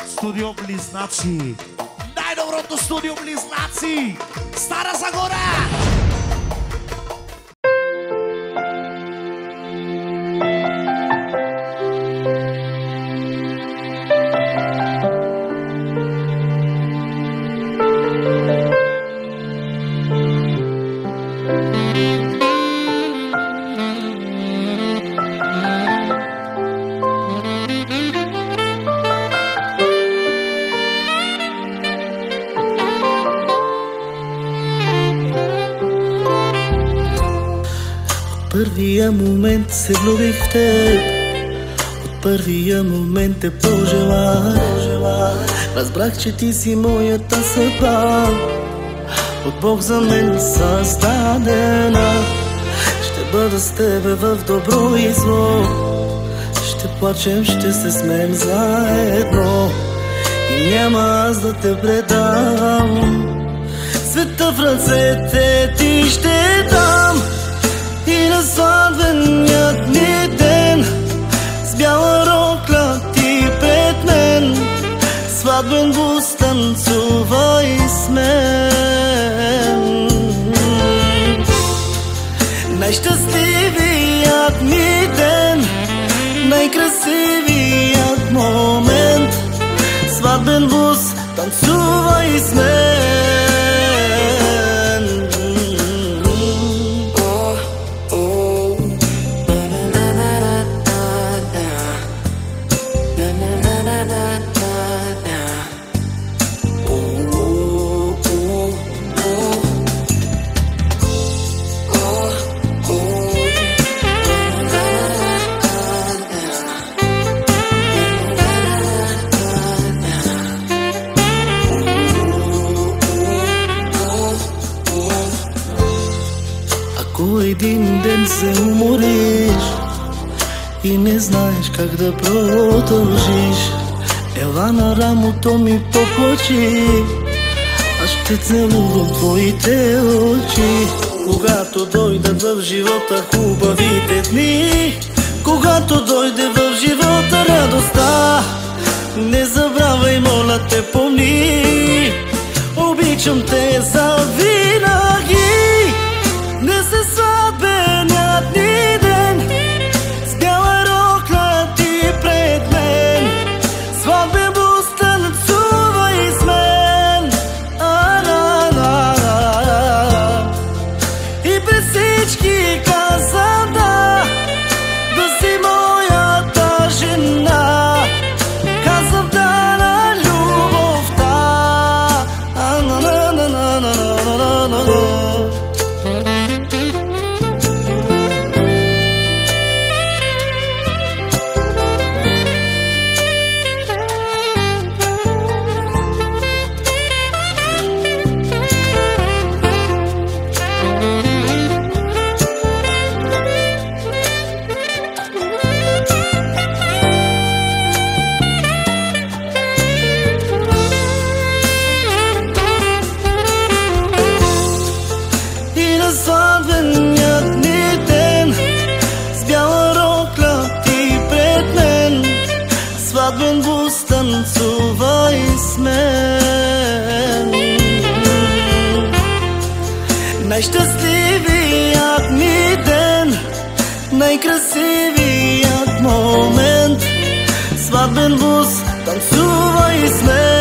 Студио Близнаци. Най-доброто студио Близнаци. Стара Загора. Първия момент се влюбих в теб, от първия момент те пожелах. Разбрах, че ти си моята съдба, от Бог за мен създадена. Ще бъда с тебе в добро и зло, ще плачем, ще се смеем заедно и няма аз да те предам. Света в ръцете ти ще дам и на сватбеният ни ден с бяла рокля ти пред мен, сватбен бус танцувай с мен. Най-щастливият ми ден, най-красивият момент, сватбен бус танцувай с мен. Ако един ден се умориш и не знаеш как да продължиш, ела на рамото ми поплачи, аз ще целувам твоите очи. Когато дойдат в живота хубавите дни, когато дойде в живота радостта, не забравяй, моля те, помни, обичам те завинаги. Днес е сватбеният ни ден, с бяла рокля ти пред мен, сватбен бус танцувай с мен. И през всички каза да, да си моята жена. Казвам да на любовта. Сватбеният ни ден, с бяла рокля ти пред мен, сватбен бус танцувай с мен. Най-щастливият ми ден, най-красивият момент, сватбен бус танцувай с мен.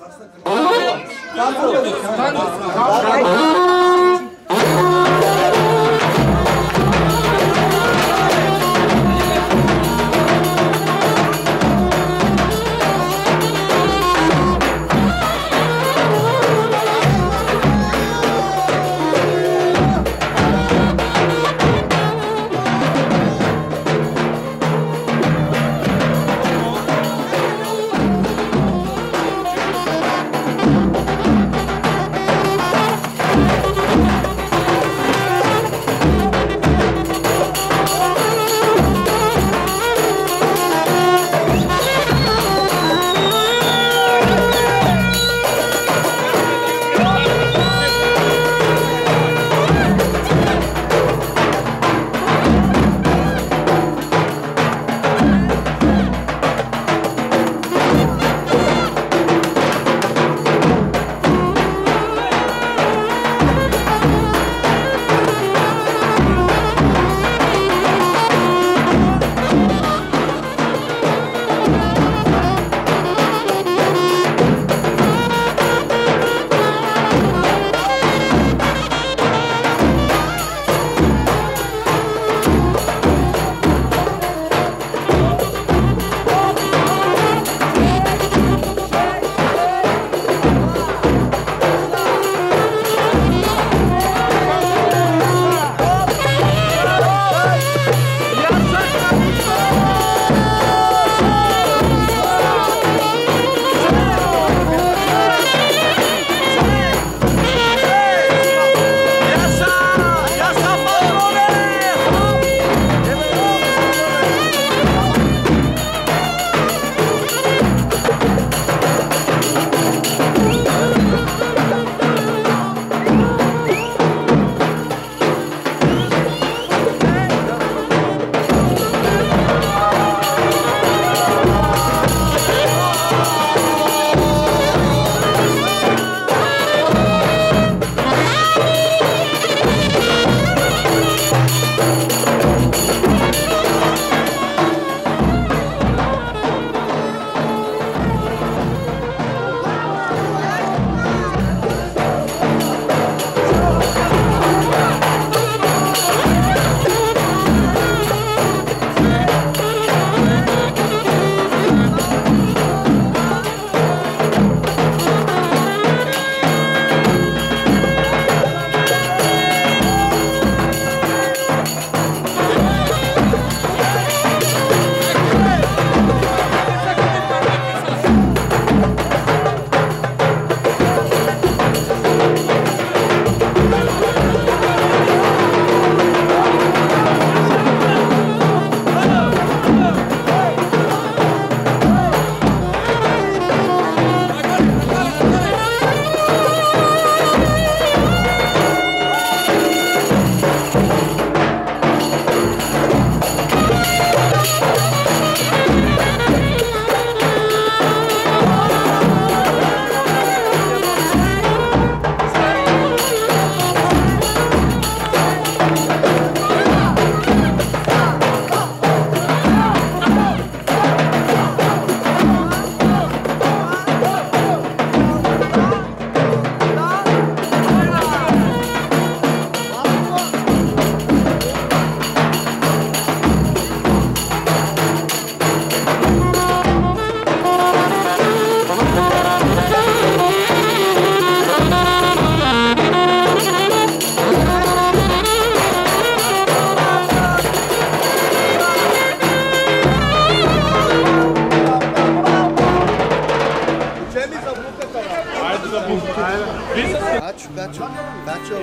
Kaço.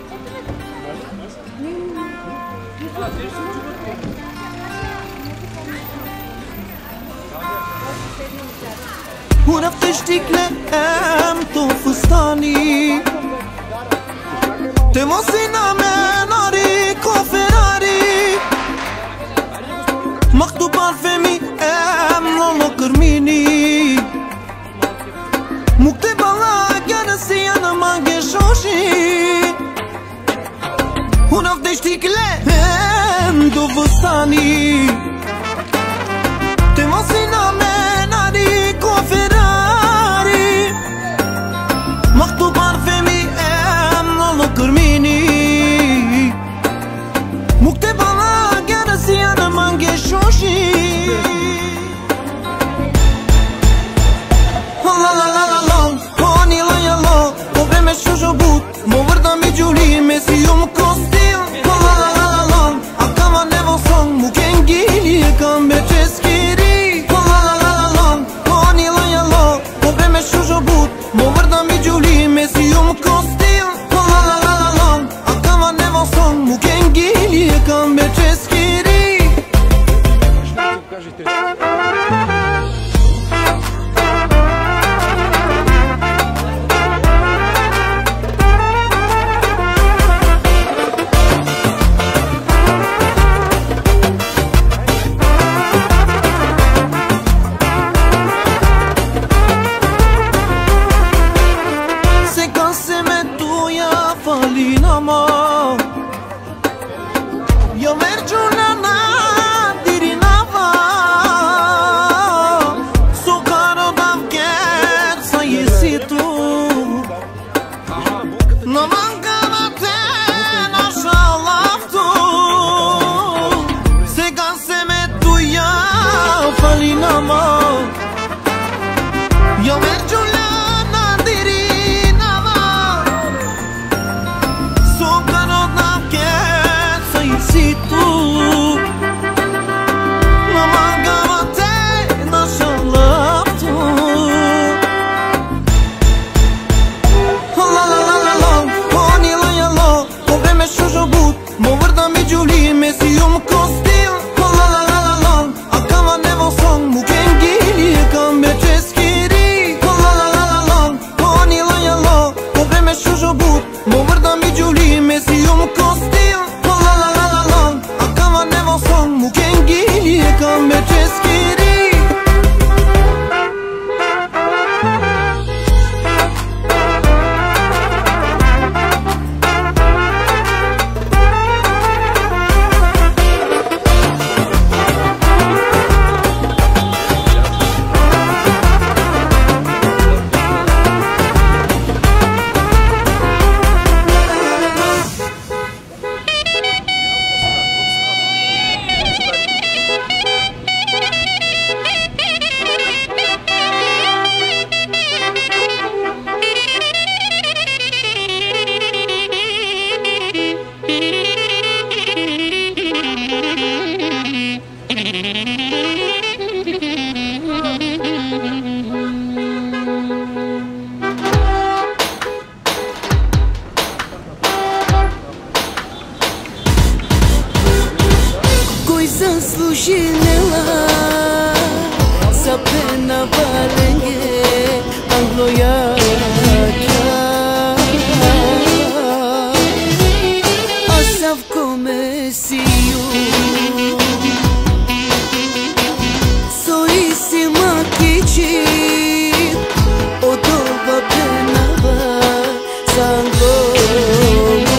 Una fështikle em të fustani Te mosina me nari ko Ferrari Maktu parfemi em lo më kërmini Mukte bala gjerë si janë mange shoshi Una fështikle em të fustani Te mosina me nari ko Ferrari Më vërda mi gjuli me si ju më kostil La la la la la A kama nevo son mu ken gili E kam be qeskiri Io mergiu na diri nava Su caro dam chiar să iesi tu No mancava te naša laftu Сега se me tu ja fali nama Io mergiu na diri nava Su caro dam chiar să iesi tu No mancava te naša laftu La la la la la Oni la ja la Po vreme shu zhobut Mo vërda mi gjuli me si ju më kostil La la la la la A kama nevo son mu ken gili E kam be qeskiri La la la la la Oni la ja la Po vreme shu zhobut Mo vërda mi gjuli me si ju më kostil La la la la la A kama nevo son mu ken gili E kam be qeskiri Zaslužila za pena valenge Anglojača A savko mesiju So isi makići Od ova penava za Anglojača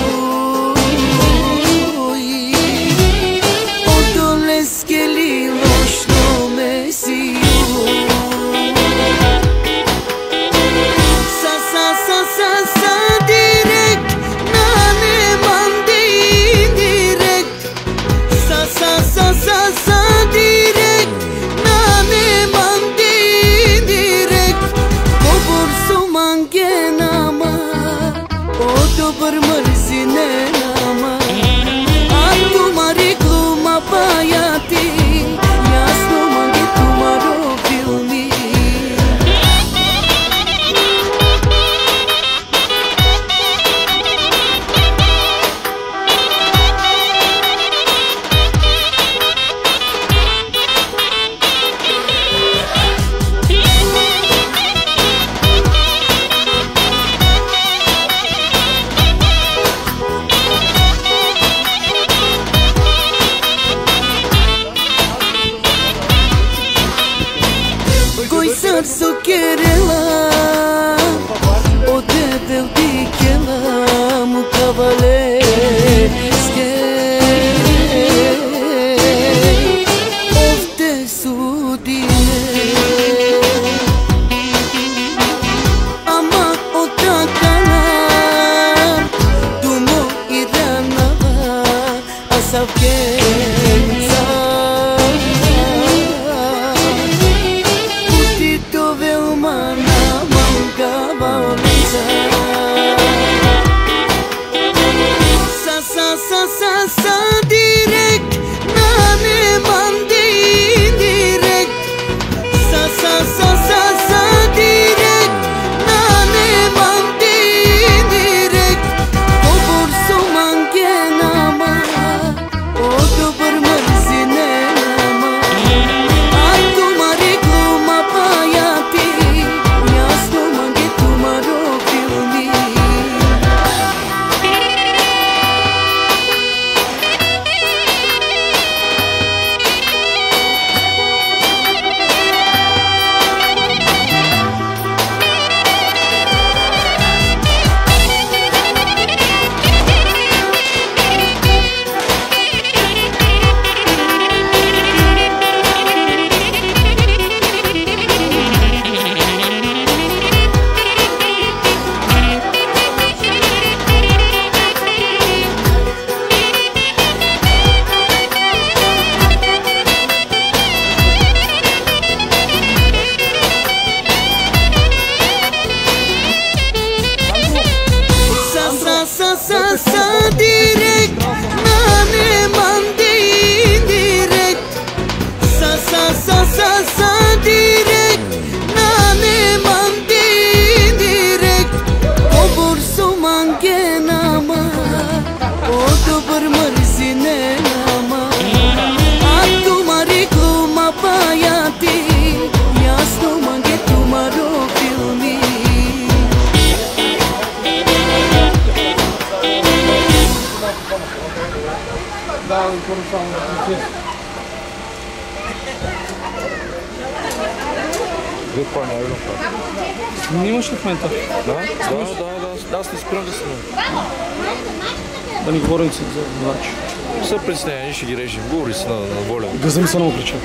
Две парни, евро. Снимаш ли в момента? Да, аз не спирам да снимам. Да ни говорим си за водач. Все представя, ще ги режем. Говори си на воля. Газа ми се много крича.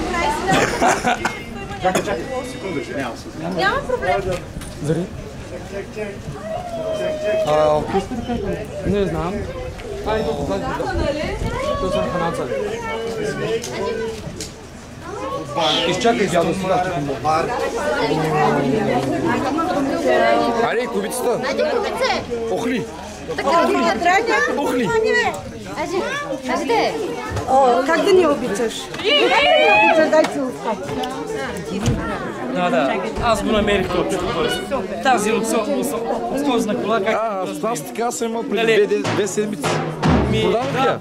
Няма проблем. Зари? Не знам. Айде, то съм ханаца. Изчакай, дядо, сега чакам. Айде, кубицата. Айде, кубице. Охли. Така, Охли. Айде. О, как да ни обичаш? Дай целувка. Да. Аз го намерих точно. Тази от скозна кола, как... Аз така съм имал преди 2 седмици. Продавам ли я?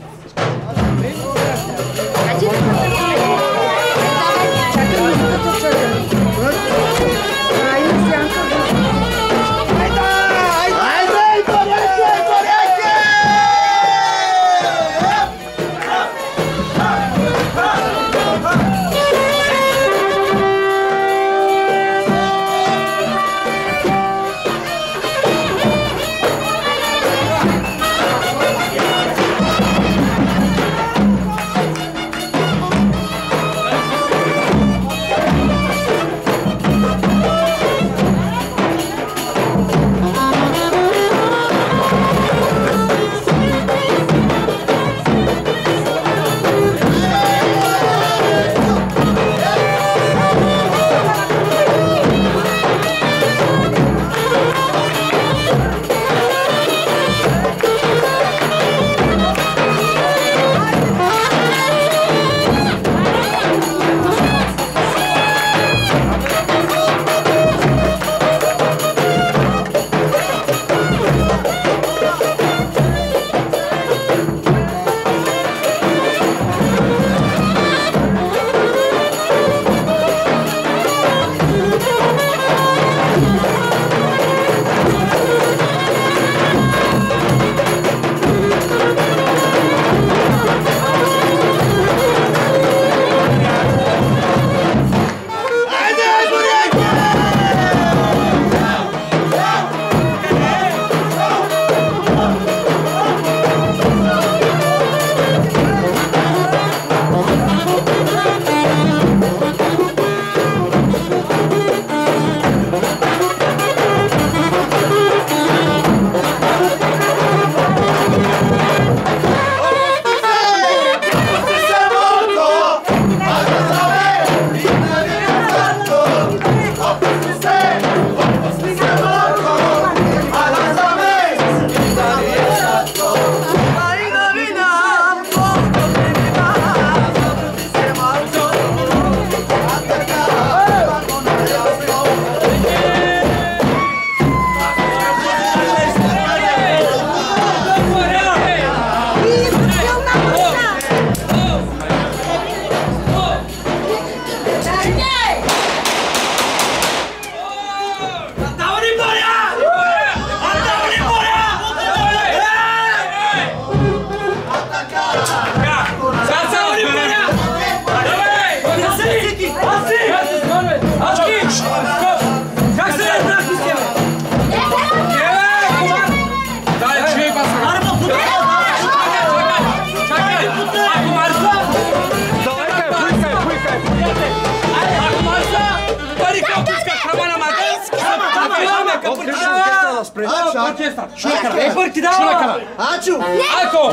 Ачу! Ако!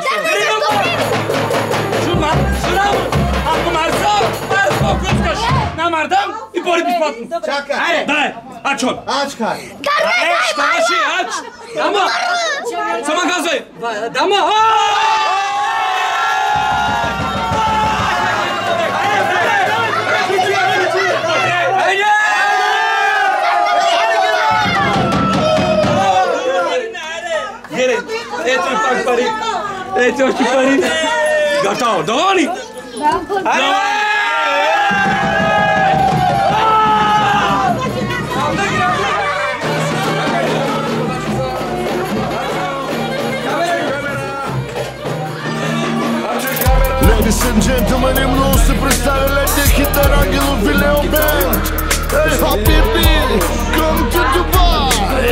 Ако марса, колко искаш, намардам и бори безплатно. Чакай! Айде, дай! Ачо! Ачкай! Ставаши, ач! Дама! Сама казвай! Дама! Ето и пак пари! Ето още пари! Готово! Доволни? Да! Камера! and gentlemen, много се представя летния хитър Ангелов и Лео Бенд. Hey, Habibi, come to Dubai.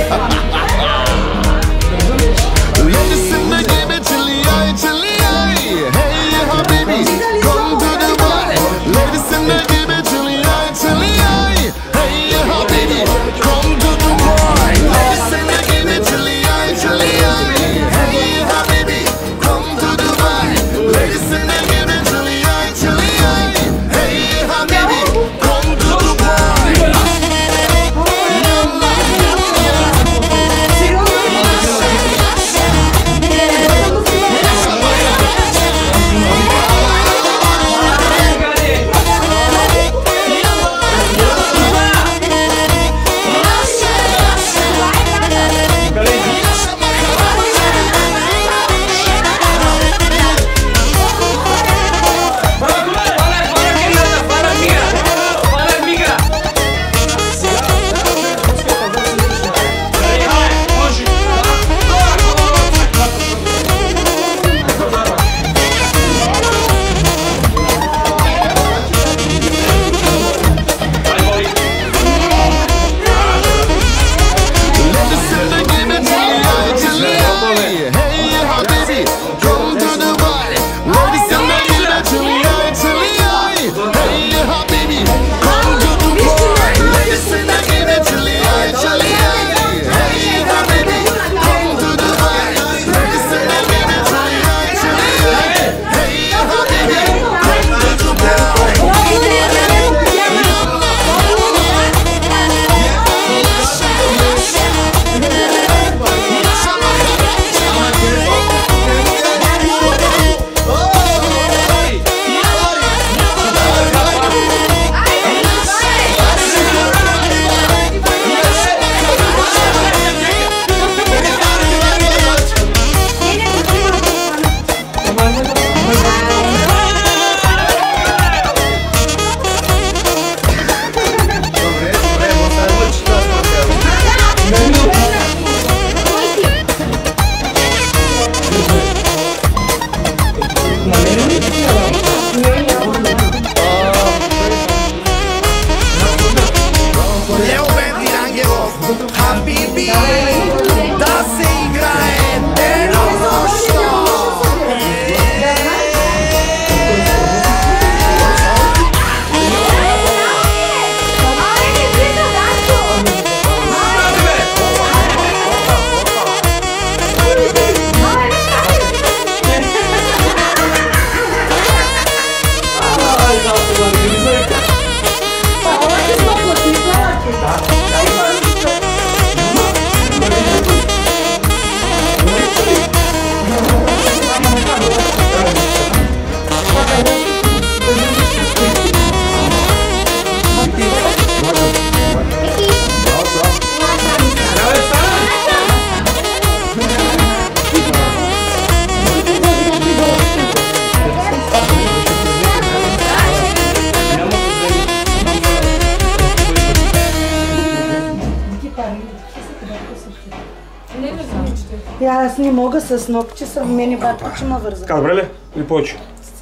Ladies in the game, chili eye. Hey, Habibi, come to Dubai. Ladies in the game, chili eye. Hey, Habibi, come to Dubai. Ladies in the game, chili eye. Hey, Habibi, come to Dubai. Ladies in the game, chili eye. Hey, Habibi, come to Dubai. Аз не мога с ногти, съм мене батко, че ма върза. Така, добре ли? Или повече?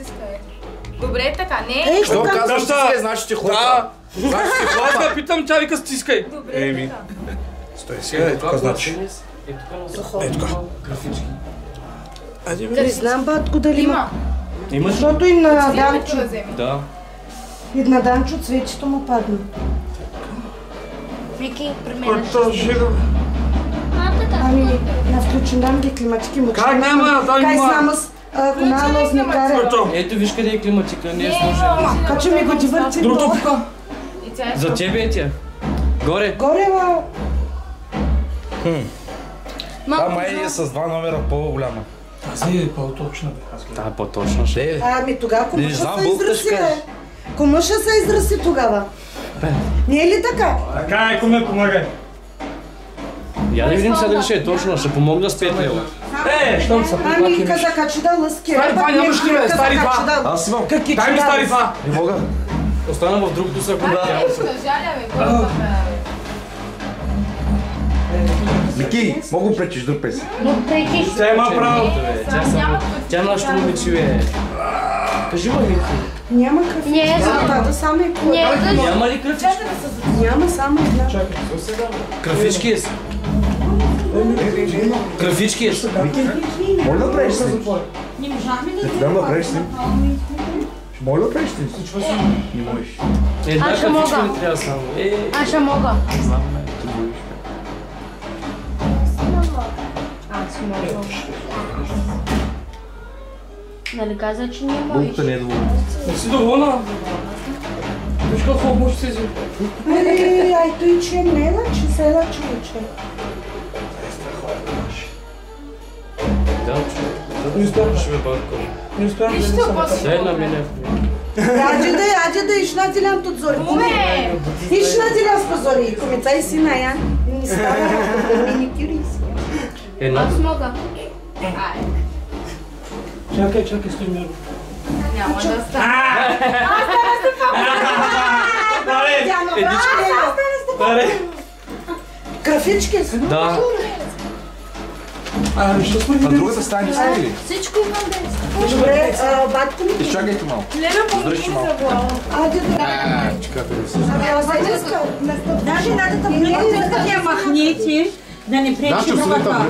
Добре, така, не. Ей, Що така. казваш стискай, значи ти хлопа. Аз ме питам, тя вика стискай. Добре, Еми. така. Стой сега, е тук значи. Е тук. Не знам, батко, дали има. Имаш? Защото и на Данчо Данчо, да вземе. Да. и на Данчо цвечето му падна. Вики, при мен. Ами, на включен ги климатики му. Как няма? Дай Кай ма. знама с конало с некаря. Ето виж къде е климатика, не е слушай. Каче ми го дивърти. Другото тук. За тебе е тя. Горе. Горе, ма. А май е с два номера по-голяма. Тази е по-точна, бе. Да, по-точно ще е. Ами тогава комуша Не знам, се Бог да израси, ще бе. каже. Комуша се израси тогава. Не е ли така? Така е, коме, помагай. Я да видим сега дали ще е точно, ще помогна с 5 лева. Щом са Ами казака, че да лъски. Стари два нямаш ли, бе? Стари два. Аз имам. Дай ми стари два. Не мога. Остана в другото са Да, жаля, бе, какво Мики, мога пречиш друг песен. Тя има право. Тя нашето момиче е. Кажи ма Мики. Няма кафе. Не е за- Тата само е кола. Не е за- Няма ли кръфички? Няма само една. Кръфички е. Кръфички е. Моля да правиш си. Не можем ли Да направиш си. Моля да правиш си. Не можеш. Една Аз ще кръфичка мога. ми трябва само. Аз ще мога. Аз мога. Нали каза, че не можеш? Булката не е доволна. Не си доволна? Виж какво може се изи. Ай, той че не е, че се е човече. Да, Не успяваш. ще ме бавко. Не успяваш. Дай на мене. Ајде да иш наделям тут зори. Уме! Иш наделям с позори. Комица и сина ја. Не става да ми кюрис. Една. Аз мога. Ай, Чакай, стой ми. няма да стане. Крафички са. Да. Що сме А другата стая не става ли? Всичко имам да е. Добре, батко ми. Изчакайте малко. Дръжте малко. Ајде да. Даже надо да Я махнете, да не пречи другата.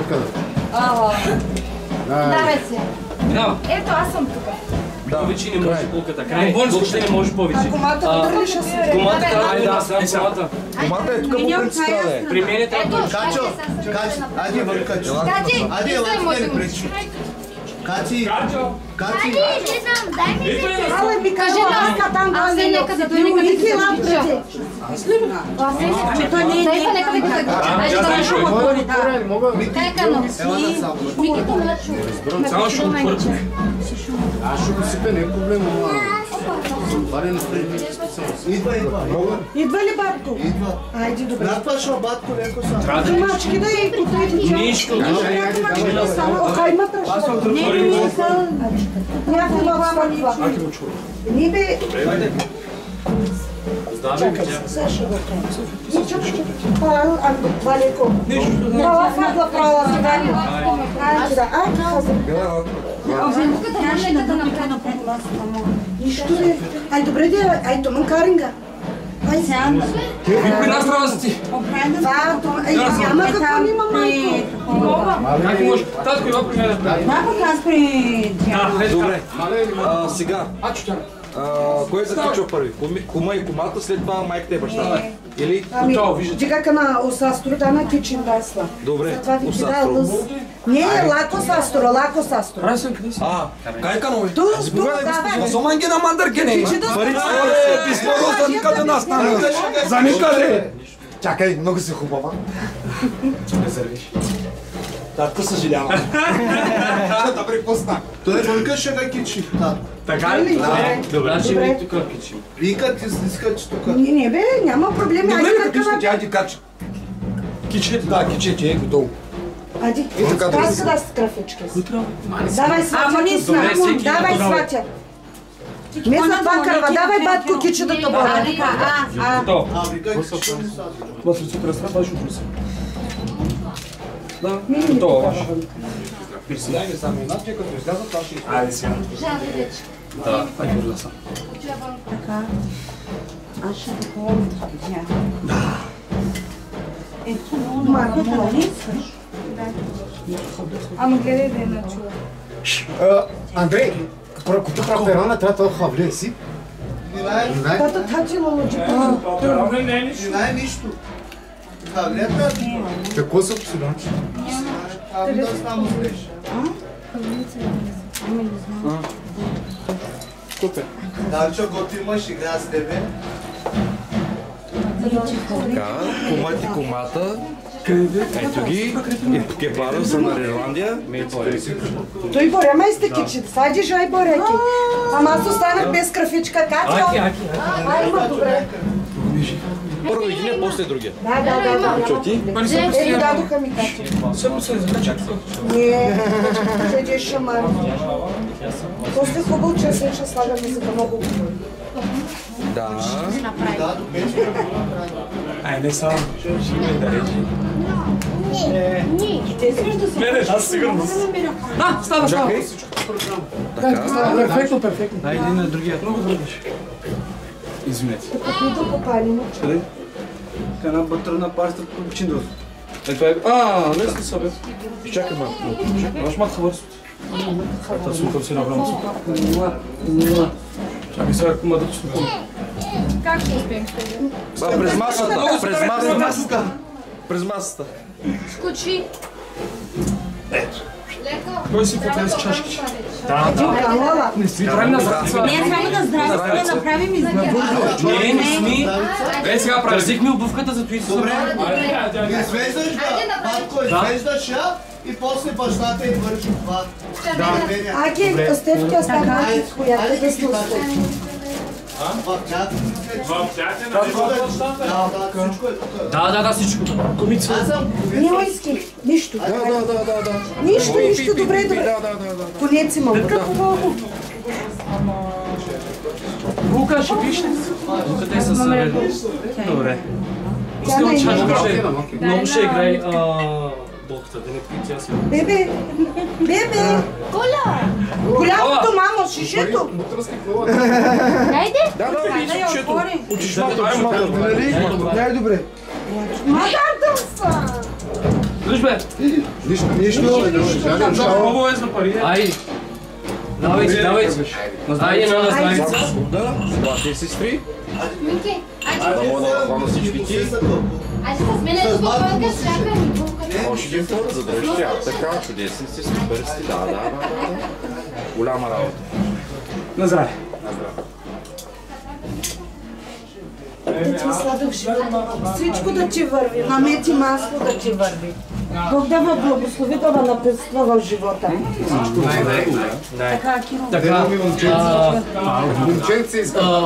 Давай се. Да. Ето, аз съм тук. Повече не може булката. Край. Въобще не може повече. Комата вътре ще се. Комата трябва да сам комата. Комата е тук по принцип трябва да е. При мен е трябва да Качо, айде вър Качо. Кати, Айде, ти елате стой, да може ни да пречи. Кати, Кати. Али, влизам, дай ми да Ала би Кажи кажа да, аз не нека да дойде нека да Ники ти лампрете. Че той не е нека да ти Айде да ме шо. Нека но. Ела на само. Мики то младшо. Само ще го първо. Аз ще го сипе, не е проблем, ама... Барен напред. Идва. Идва ли батко? Идва. Айде добре. Натва шо батко, леко са. Мачки да и потайки. Нищо. Окай ма тръща. Не са. Някой ма спаква. Не бе. Чакай, сега ще го кажа. Ничо, това леко. Права фадла, права задание. Айде да, айде хаза. Нищо бе. Ай, добре да, ай, тома каринга. Ай, сега. При нас трябва да си. Да, няма какво нима, майко. Как може? Татко има при мен. Добре. Сега. Кой заключва първи? Кума и кумата, след това майката и бащата. Или? Ами, дика на осастро, да на кичин дасла. Добре, Това ви кида осастро. лъз. Не, лако састро. Райсен, къде си? Кай канове? Ту, да, Соман ги на мандаркене. Кичи да Пари спа. цволе, писмо за никъде нас стана. За никъде. Чакай, много си хубава. Не зарвиш. Татко съжалявам. Да припусна. Той вълка ще га кичи. Така ли? Добре, ще ми тук кичим. Викат и скачи тук. Не, бе, няма проблеми. Добре, Айде като искате, така. айде кача. Кичите. Да, кичете, е готово. Айде, така да праска да с крафички. Давай, сватя. Добре, всеки Давай, има сватя. Не за това кърва, давай батко кичи да тобора. Готово. Викат кичи. Вас лицо кръста, това ще упруси. Да, готово ваше. Присъединяваме само едната, като излязат, това ще излязат. Айде сега. Да, айде да съм. Аз ще го ходя. Да. Ето, Марко, много не искаш. Ама гледай да я начува. Андрей, като правя перона, трябва толкова влие си. тата тачи лолоджи. Не знае нищо. Хавлета? Какво са псилончи? Ами да знам беше. Супер. Дарчо, гото имаш игра с тебе. Така, кумът и кумата. Ето ги. И кебара са на Ирландия. Той борема и сте кичи. Сади жай бореки. Ама аз останах без крафичка. Качо? Ай, ма добре. Първо един, после другия. Да. Чо ти? Ели дадоха ми качо. Само се закача. Не, седи шамар. После хубаво, че се ще слагаме за да много хубаво. Да. Ай, не само. Ще има и да речи. Не. Гледаш, аз сигурно. Става. Чакай. Перфектно, перфектно. Айде на другият. Много бързаш. Извинете. Каквито попали? Къде? Една бътрана паста по починдос. Лесно са бе. Чакай малко. Ваш мат хабърсот. Та слухам си направо. Чакай сега, ако ма да слухам. Как ще успеем с тебе? През масата, през масата. Скочи. Леко. Кой си потенс чашки? Не сми, правим на здраве. Не, само да здраве, да направим изнабързо. Не сми. Сега правихме обувката за твит. Добре, извеждаш Матко, извеждаш я и после бащата и върши това. Аги, Стефки остана с която да сте успели. В чата? Да, всичко. Не исках, нищо. Нищо, добре. Конец имам. Лука, ще пиш ли? Лука, те са съвет. Добре. Искам чашка, много ще играй блоката, да не пи тя си. Бебе! Коля! Голямото, мамо, шишето! Найде? Да, шишето. От чешмата. Най-добре. Мадам са! Виж бе! Нищо. Хубаво е за пари. Айде. Давайте. Айде на здравица. Ти сестри. Мики, Да мога да хвана всички ти. аз ще с мене тук пълка с чакам и булката. Може ги хора, за да ще така чудесни си, супер сти, да. Голяма работа. На здраве. Да ти сладък живот. Всичко да ти върви. Намети масло да ти върви. Бог да ва благослови, да ва напредства в живота. Така, Киро. Така. Момченци искам.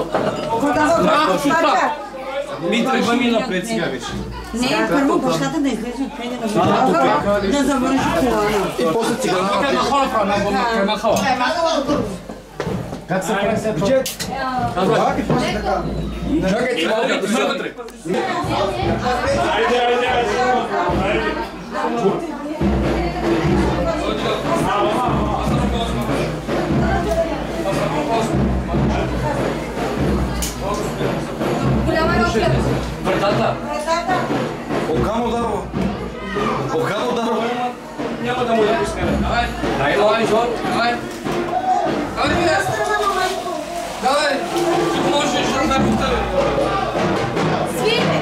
Ми тръгваме напред сега вече. Не, първо бащата да излезе от преди да бъде. Да завърши плана. И после циганата. Как се прави сега? Бюджет? Чакайте, Вътре. Голяма рокля. Вратата. Окано дарова. Няма да му я пускаме. Давай, Жор. Давай, ти можеш да ме повтори. Свирне.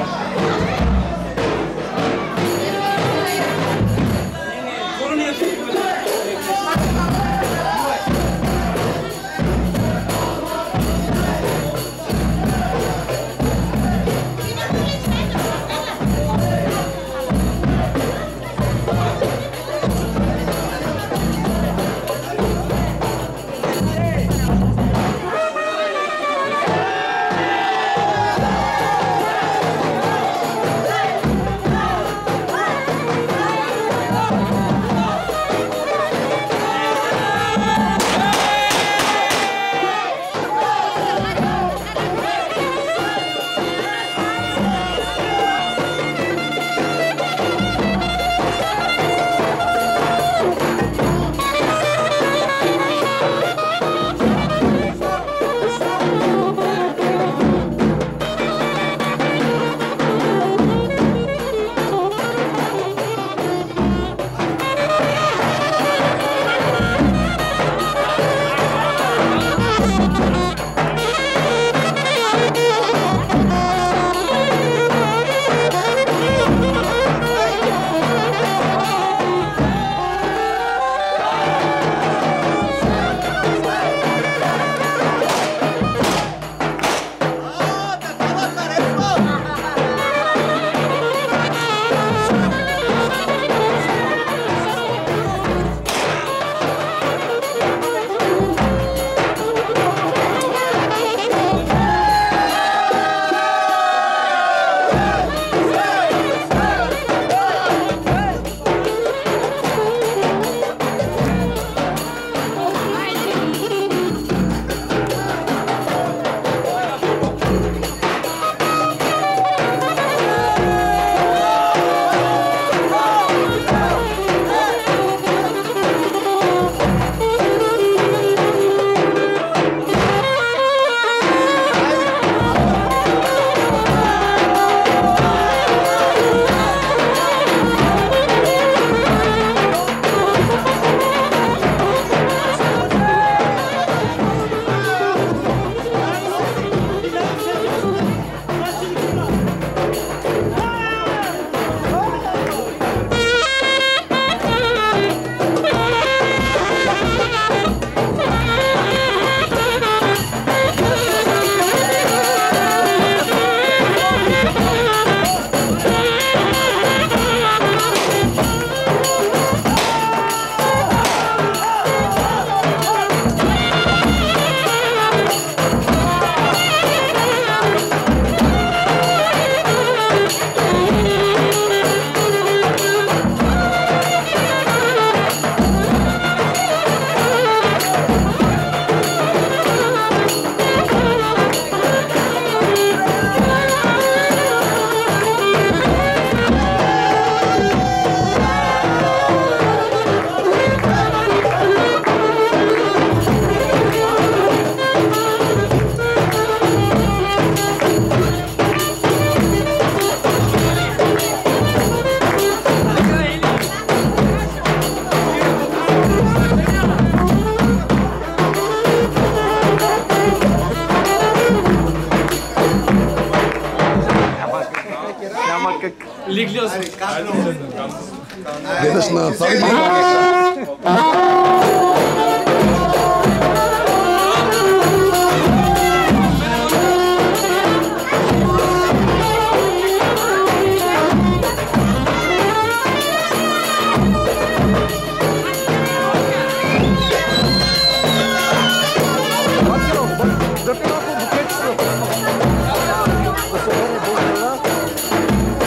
Гледаш на това.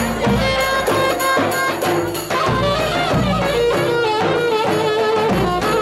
Hey,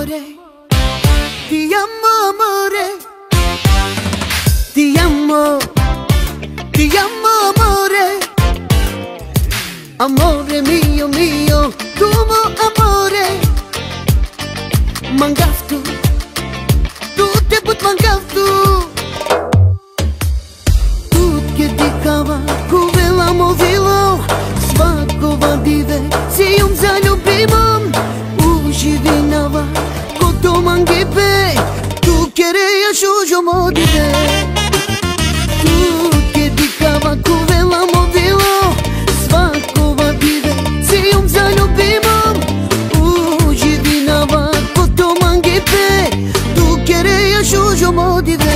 amore, ti amo amore, ti amo, ti amo amore, amore mio mio, tuo amore, mangav tu te put mangav tu che dicava cuvela movilo svakova dive si zaljubimom uživinava koto mangipe tu kerejaš užo modive tu che dicava cuvela movilo svakova dive si zaljubimom uživinava koto mangipe tu kerejaš užo modive.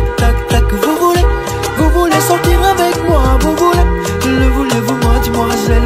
Vous voulez sortir avec moi, vous voulez, le voulez-vous, moi, dis-moi,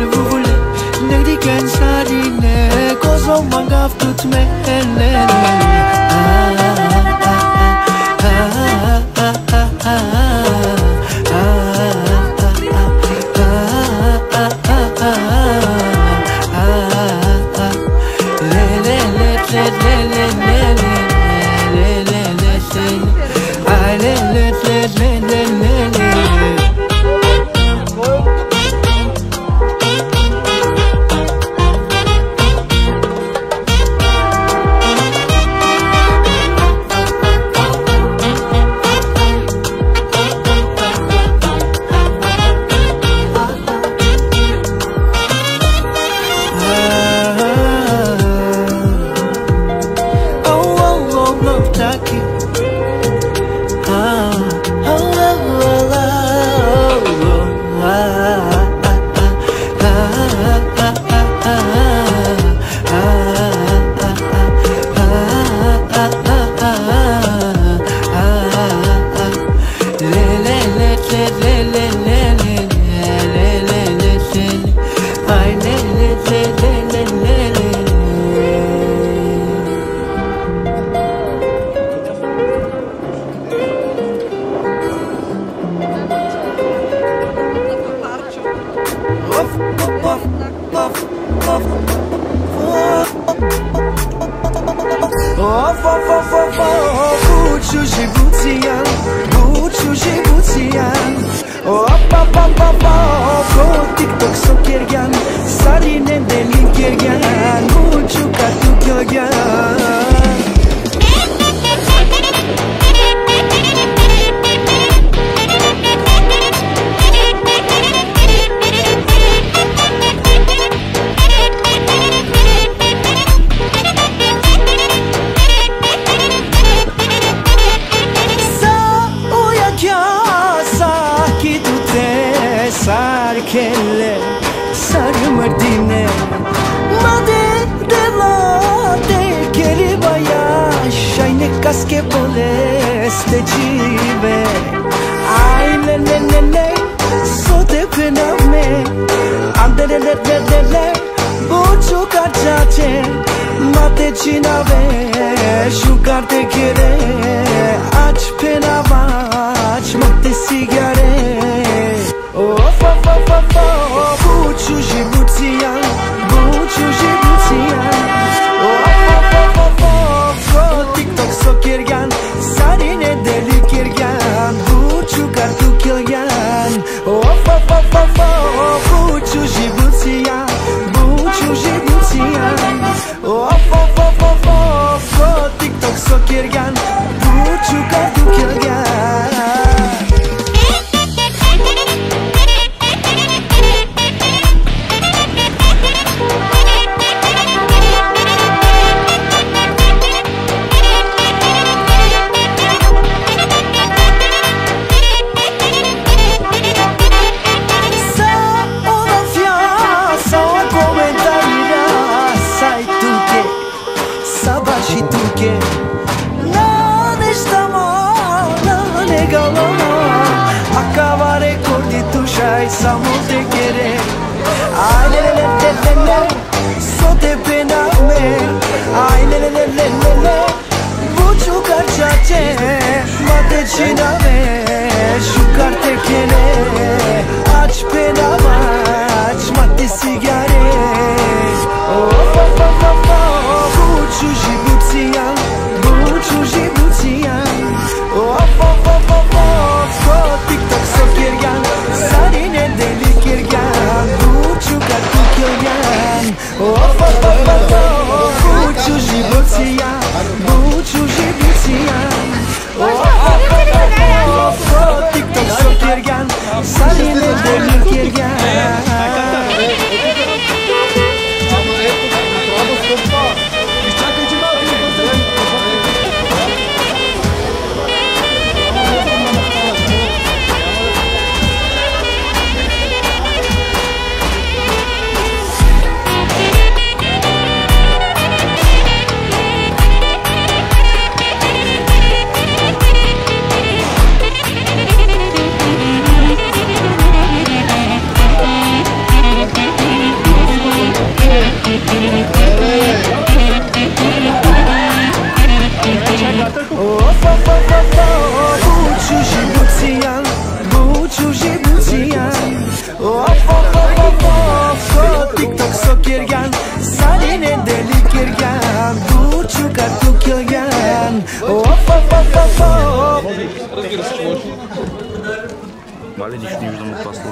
Вали, нищо не виждам опасно.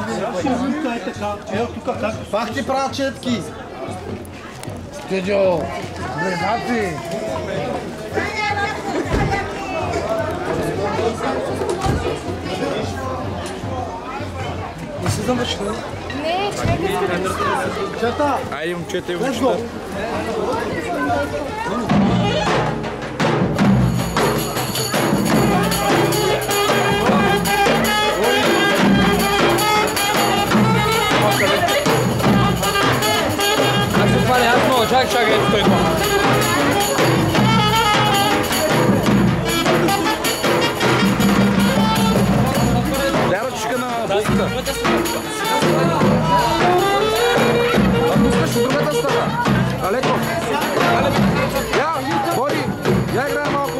Ето тук как? Пак ти правя четки. Стедио, близнаци. Не си замъчна? Не, чакай. Чета. Айде, момчета, имам чета. Чакай, стой това. Лярочка Пускаш от другата страна. Алеко. Я, Бори, я играя малко.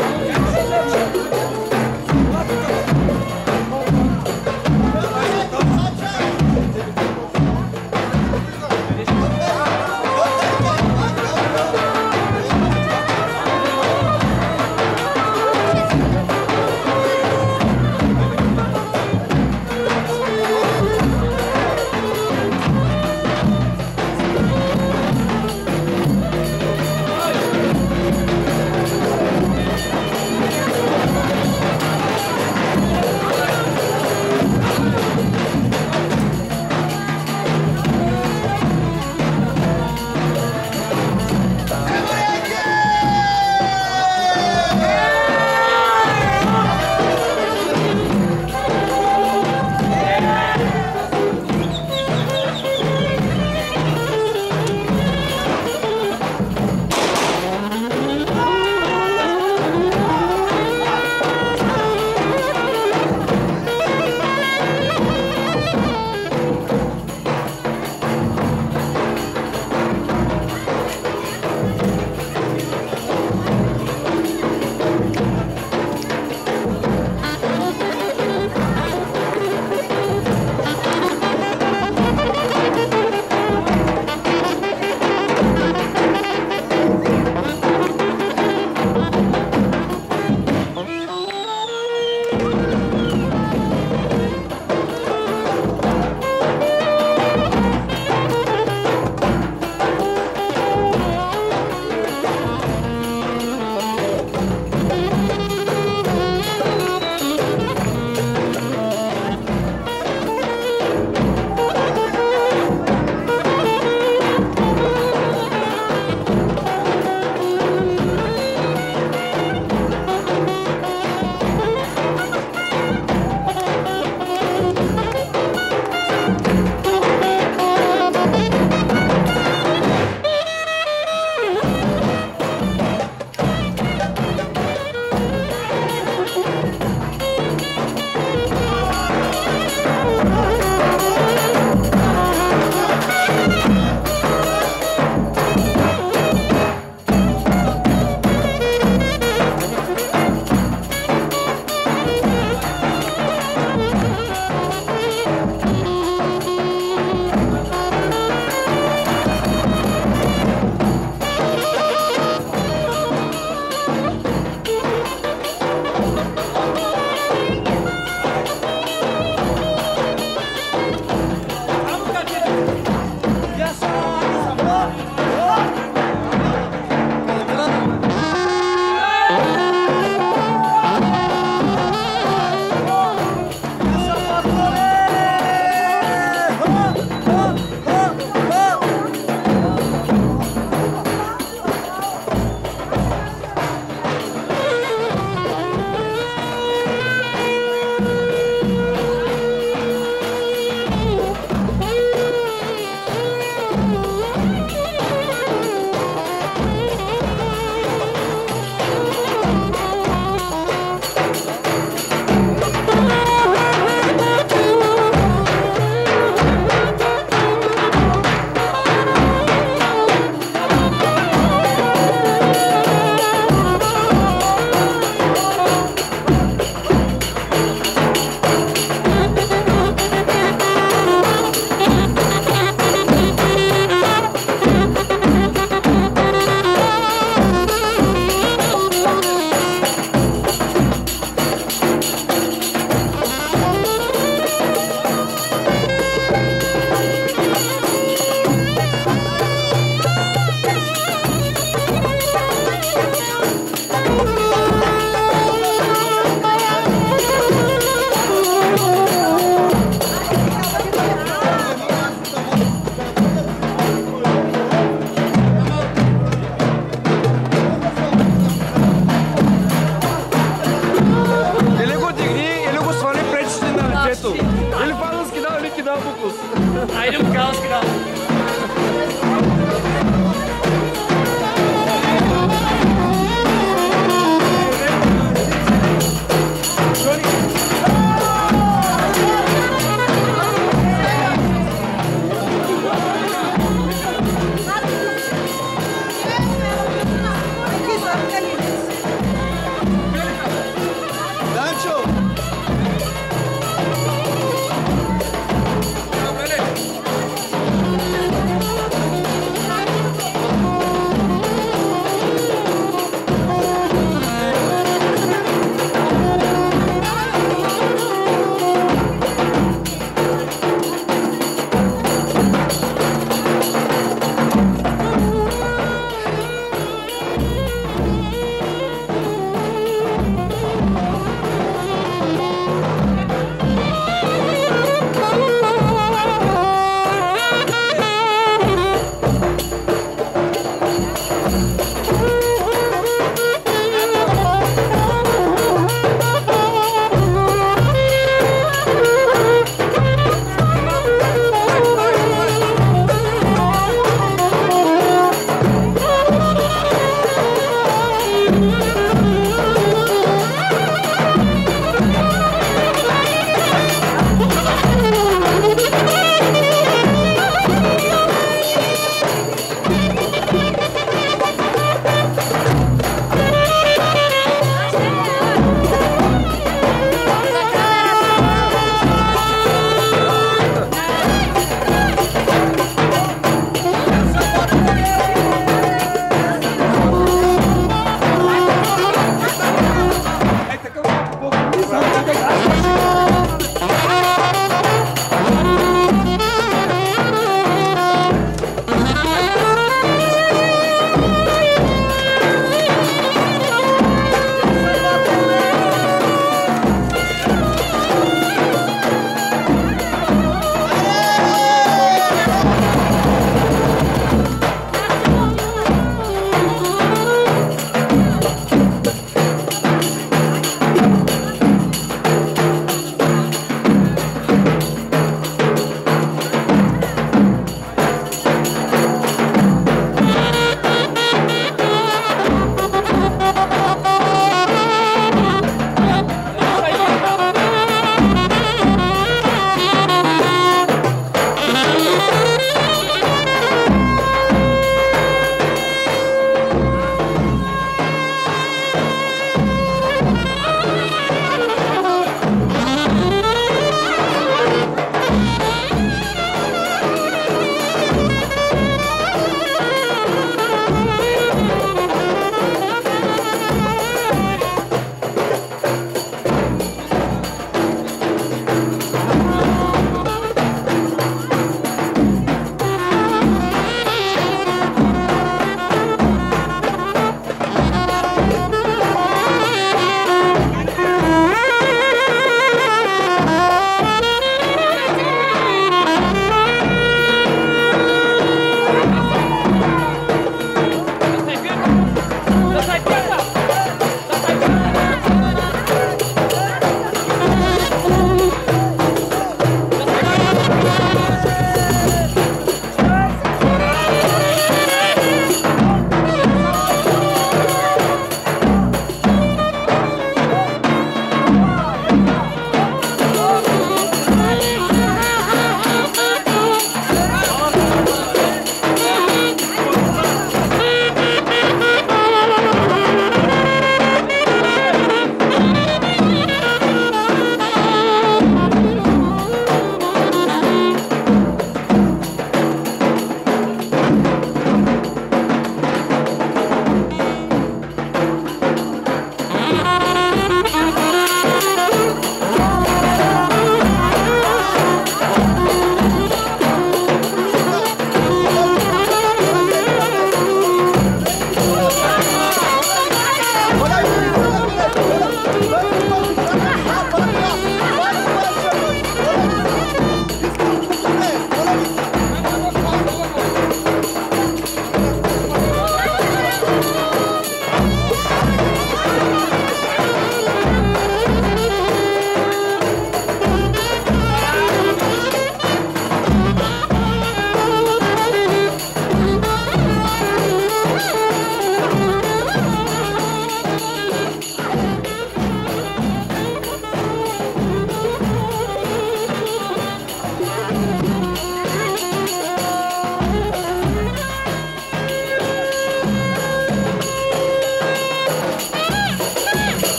Айде му каза сега.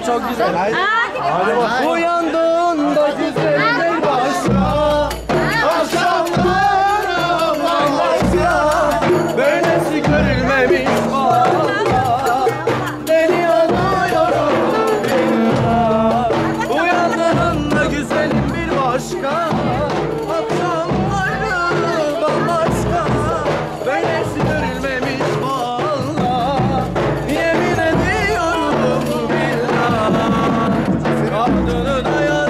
çok güzel. Hadi bak. Uyandığında güzeldir başka. Akşamları bambaşka. Böylesi görülmemiş valla. Beni yanıyorum billah. Uyandığında güzelim bir başka. Akşamları bambaşka. Böylesi görülmemiş valla. Yemin ediyorum billah. Kadını dayan.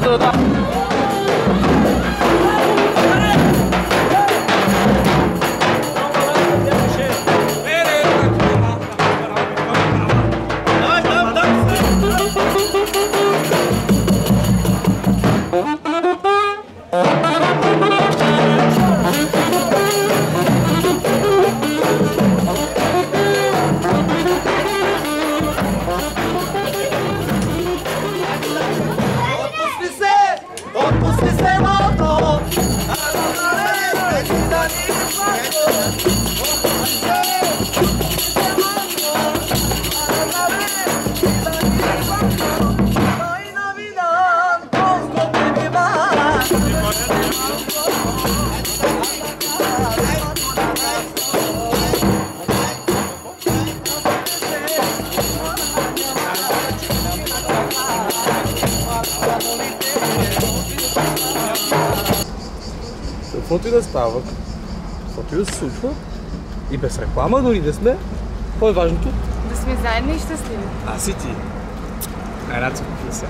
Каквото и да става, каквото и да се случва, и без реклама дори да сме, какво е важното? Да сме заедно и щастливи. Аз и ти. Рад се сега.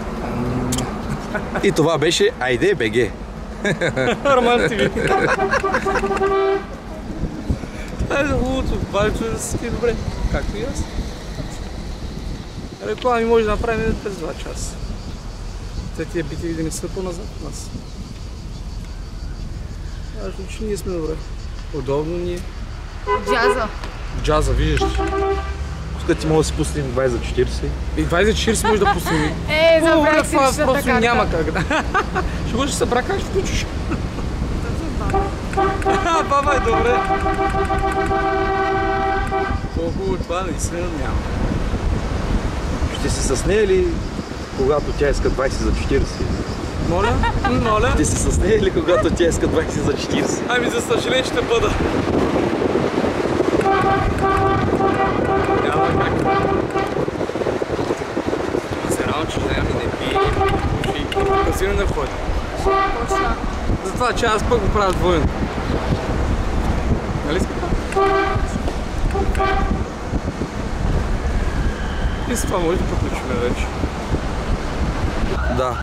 И това беше Айде БГ. Романтик. Това е за хубавото. Важното е да се спи добре. Както и аз. Реклами може да направим през 2 часа. Те тия битиви да не са по-назад от нас. Важно, че ние сме добре. Удобно ни е. Джаза. Джаза, виждаш ли? Тук ти може да си пуснем 20 за 40. И 20 за 40 може да пуснем. Забрах си личната просто карта. няма как да. Ще го ще се брака, ще включиш. Баба е добре. По-хубаво това наистина няма. Ще се съснее ли, когато тя иска 20 за 40? Моля? Моля? Ще се съснее ли, когато тя иска 20 за 40? Ами за съжаление ще бъда. Няма как. Се радвам, че жена ми не пие, пуши и казино не входи. Точно. Затова, че аз пък го правя двойно. Нали ска? И с това може да приключим вече. Да.